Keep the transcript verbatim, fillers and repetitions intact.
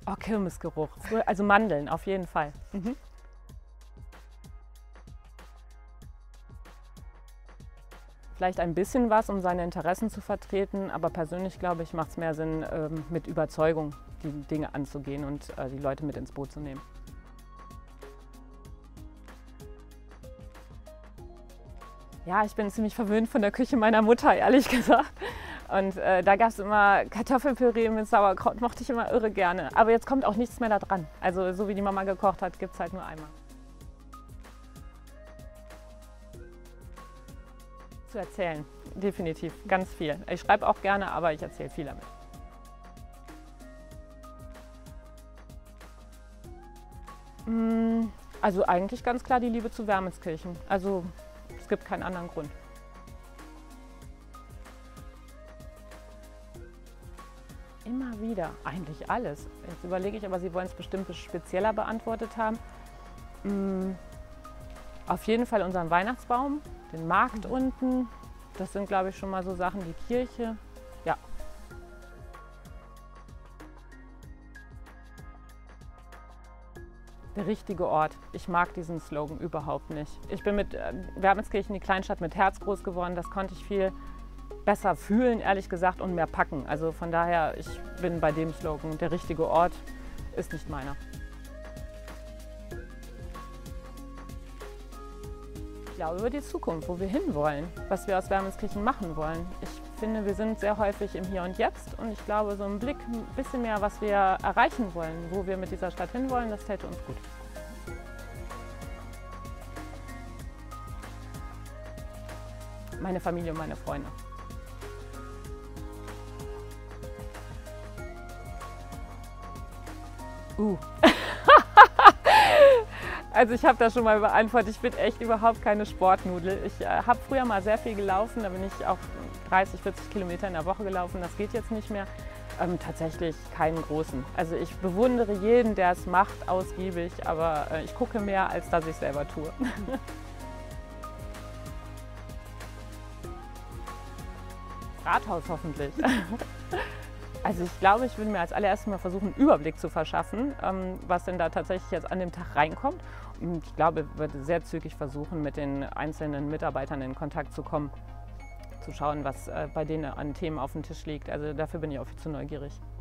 Oh, Kirmesgeruch. Also Mandeln, auf jeden Fall. Mhm. Vielleicht ein bisschen was, um seine Interessen zu vertreten, aber persönlich glaube ich, macht es mehr Sinn, ähm, mit Überzeugung die Dinge anzugehen und äh, die Leute mit ins Boot zu nehmen. Ja, ich bin ziemlich verwöhnt von der Küche meiner Mutter, ehrlich gesagt. Und äh, da gab es immer Kartoffelpüree mit Sauerkraut, mochte ich immer irre gerne. Aber jetzt kommt auch nichts mehr da dran. Also so wie die Mama gekocht hat, gibt es halt nur einmal. Zu erzählen, definitiv, ganz viel. Ich schreibe auch gerne, aber ich erzähle viel damit. Also eigentlich ganz klar die Liebe zu Wermelskirchen. Also es gibt keinen anderen Grund. Immer wieder, eigentlich alles. Jetzt überlege ich, aber Sie wollen es bestimmt spezieller beantwortet haben. Auf jeden Fall unseren Weihnachtsbaum, den Markt unten. Das sind, glaube ich, schon mal so Sachen, die Kirche. Ja. Der richtige Ort. Ich mag diesen Slogan überhaupt nicht. Ich bin mit äh, Wermelskirchen, die Kleinstadt, mit Herz groß geworden. Das konnte ich viel besser fühlen, ehrlich gesagt, und mehr packen. Also von daher, ich bin bei dem Slogan. Der richtige Ort ist nicht meiner. Ich glaube über die Zukunft, wo wir hinwollen, was wir aus Wermelskirchen machen wollen. Ich finde, wir sind sehr häufig im Hier und Jetzt und ich glaube, so ein Blick, ein bisschen mehr, was wir erreichen wollen, wo wir mit dieser Stadt hinwollen, das täte uns gut. Meine Familie und meine Freunde. Uh. Also ich habe das schon mal beantwortet, ich bin echt überhaupt keine Sportnudel. Ich äh, habe früher mal sehr viel gelaufen, da bin ich auch dreißig, vierzig Kilometer in der Woche gelaufen, das geht jetzt nicht mehr. Ähm, tatsächlich keinen großen. Also ich bewundere jeden, der es macht, ausgiebig, aber äh, ich gucke mehr, als dass ich selber tue. Rathaus hoffentlich. Also ich glaube, ich würde mir als allererstes mal versuchen, einen Überblick zu verschaffen, was denn da tatsächlich jetzt an dem Tag reinkommt. Und ich glaube, ich würde sehr zügig versuchen, mit den einzelnen Mitarbeitern in Kontakt zu kommen, zu schauen, was bei denen an Themen auf dem Tisch liegt. Also dafür bin ich auch viel zu neugierig.